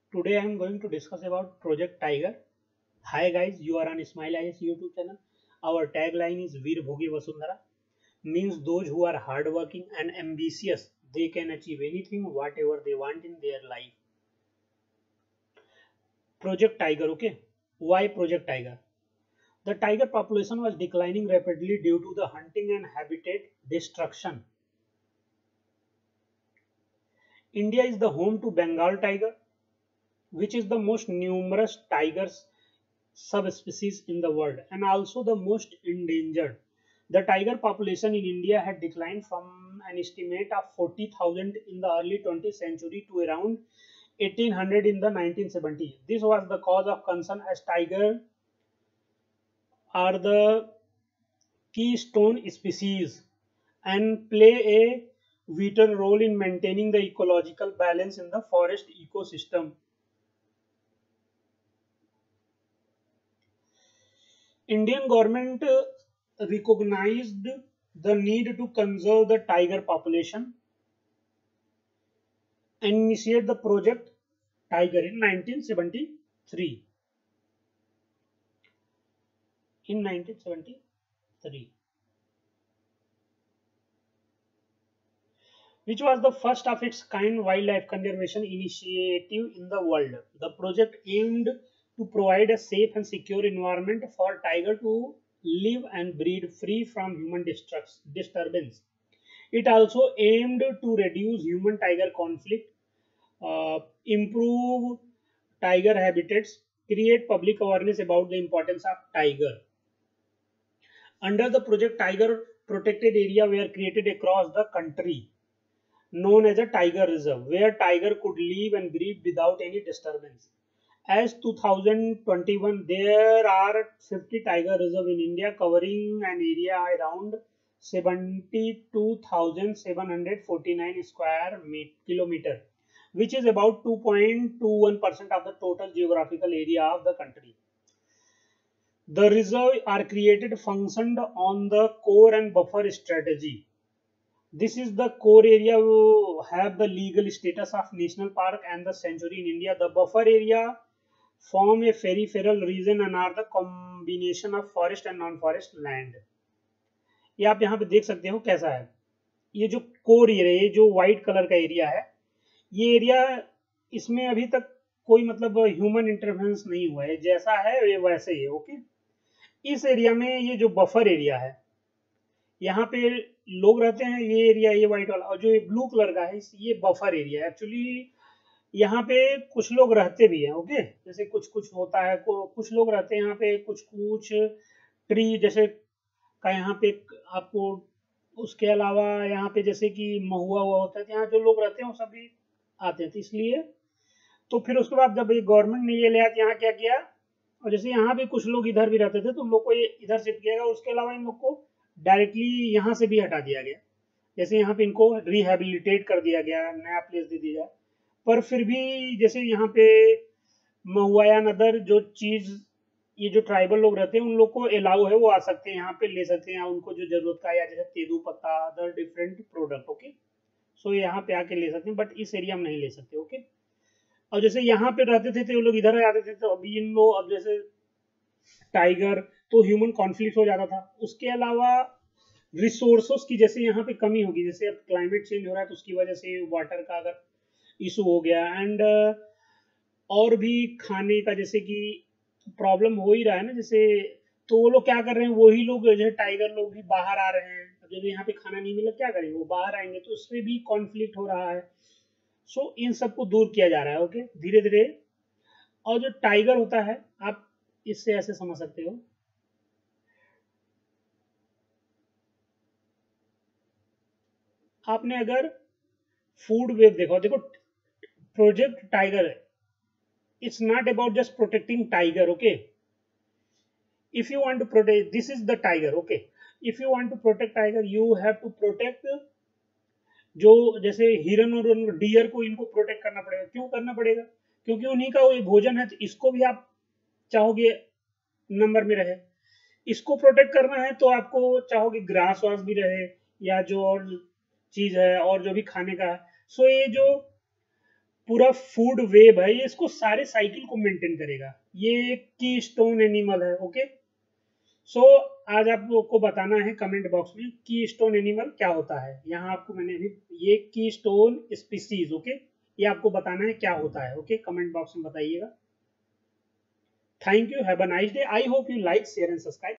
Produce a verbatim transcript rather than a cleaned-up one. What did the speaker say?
Today I am going to discuss about Project Tiger. Hi guys, you are on Smile I A S YouTube channel. Our tagline is Veer Bhogi Vasundhara, means those who are hardworking and ambitious, they can achieve anything, whatever they want in their life. Project Tiger, okay? Why Project Tiger? The tiger population was declining rapidly due to the hunting and habitat destruction. India is the home to Bengal tiger, which is the most numerous tigers subspecies in the world and also the most endangered. The tiger population in India had declined from an estimate of forty thousand in the early twentieth century to around eighteen hundred in the nineteen seventies. This was the cause of concern as tigers are the keystone species and play a vital role in maintaining the ecological balance in the forest ecosystem. Indian government uh, recognized the need to conserve the tiger population and initiate the project Tiger in nineteen seventy-three. In nineteen seventy-three, which was the first of its kind wildlife conservation initiative in the world. The project aimed to provide a safe and secure environment for tiger to live and breed free from human disturbance. It also aimed to reduce human-tiger conflict, uh, improve tiger habitats, create public awareness about the importance of tiger. Under the project, tiger protected area were created across the country, known as a tiger reserve, where tiger could live and breed without any disturbance. As two thousand twenty-one, there are fifty tiger reserves in India covering an area around seventy-two thousand seven hundred forty-nine square kilometer, which is about two point two one percent of the total geographical area of the country. The reserve are created functioned on the core and buffer strategy. This is the core area who have the legal status of national park and the sanctuary in India. The buffer area form a peripheral region and are the combination of forest and non-forest land. ये आप यहाँ पे देख सकते हो कैसा है. ये जो कोर एरिया, ये जो व्हाइट कलर का एरिया है, ये एरिया इसमें अभी तक कोई मतलब ह्यूमन इंटरवेंस नहीं हुआ है, जैसा है ये वैसे ही है. ओके, इस एरिया में ये जो बफर एरिया है, यहाँ पे लोग रहते हैं, ये एरिया ये व्हाइट वाला, और जो ये ब्लू कलर का है ये बफर एरिया है. एक्चुअली यहाँ पे कुछ लोग रहते भी हैं. ओके, जैसे कुछ कुछ होता है, कुछ लोग रहते हैं यहाँ पे, कुछ कुछ ट्री जैसे का यहाँ पे आपको. उसके अलावा यहाँ पे जैसे कि महुआ हुआ होता है, यहाँ जो लोग रहते हैं वो सभी आते हैं. तो इसलिए तो फिर उसके बाद जब ये गवर्नमेंट ने ये लिया, यहाँ क्या किया, और जैसे यहाँ भी कुछ लोग इधर भी रहते थे तो उन लोग को ये इधर शिफ्ट किया गया. उसके अलावा इन लोग को डायरेक्टली यहाँ से भी हटा दिया गया. जैसे यहाँ पे इनको रिहेबिलिटेट कर दिया गया, नया प्लेस दे दिया. पर फिर भी जैसे यहाँ पे महुआ या अदर जो चीज, ये जो ट्राइबल लोग रहते हैं उन लोग को अलाउ है, वो आ सकते हैं यहाँ पे, ले सकते हैं उनको जो जरूरत का, या जैसे तेदू पत्ता other different product. Okay, so यहाँ पे आके ले सकते हैं, बट इस एरिया में नहीं ले सकते. ओके, और जैसे यहाँ पे रहते थे तो वो लोग इधर आते थे, तो अभी इन लोग अब जैसे टाइगर तो ह्यूमन कॉन्फ्लिक्ट हो जाता था. उसके अलावा रिसोर्सेस की जैसे यहाँ पे कमी होगी, जैसे अब क्लाइमेट चेंज हो रहा है तो उसकी वजह से वाटर का अगर इशू हो गया, एंड और भी खाने का जैसे कि प्रॉब्लम हो ही रहा है ना, जैसे तो वो लोग क्या कर रहे हैं, वही लोग जैसे टाइगर लोग भी बाहर आ रहे हैं. जब यहाँ पे खाना नहीं मिला क्या करेंगे, वो बाहर आएंगे, तो उसमें भी कॉन्फ्लिक्ट हो रहा है. सो so, इन सबको दूर किया जा रहा है. ओके, धीरे धीरे. और जो टाइगर होता है, आप इससे ऐसे समझ सकते हो, आपने अगर फूड वेव देखो, देखो प्रोजेक्ट टाइगर है, it's not about just protecting tiger. Okay, if you want to protect, this is the tiger. Okay, if you want to protect tiger, you have to protect जो जैसे हिरन और dear को, इनको protect करना पड़ेगा. क्यों करना पड़ेगा, क्योंकि उन्हीं का वो भोजन है, तो इसको भी आप चाहोगे नंबर में रहे. इसको प्रोटेक्ट करना है तो आपको चाहोगे ग्रास वास भी रहे, या जो और चीज है और जो भी खाने का है. सो ये जो पूरा फूड वेब है, ये इसको सारे साइकिल को मेंटेन करेगा। ये की स्टोन एनिमल है। ओके, सो so, आज आप लोग को बताना है कमेंट बॉक्स में की स्टोन एनिमल क्या होता है। यहाँ आपको मैंने अभी ये की स्टोन स्पीसीज, ओके, ये आपको बताना है क्या होता है। ओके, कमेंट बॉक्स में बताइएगा। Thank you, have a nice day. I hope you like, share and subscribe.